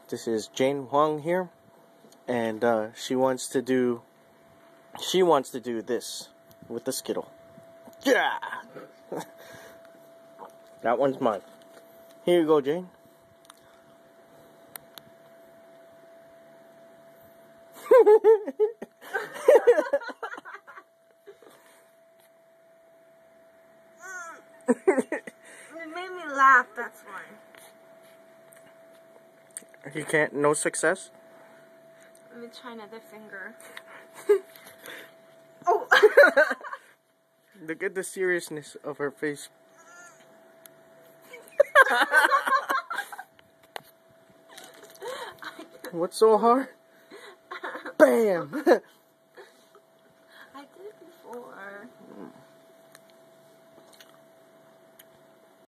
This is Jane Huang here, and she wants to do this with the Skittle. Yeah, that one's mine. Here you go, Jane. It made me laugh, that's why. You can't, no success? Let me try another finger. Oh! Look at the seriousness of her face. What's so hard? Bam!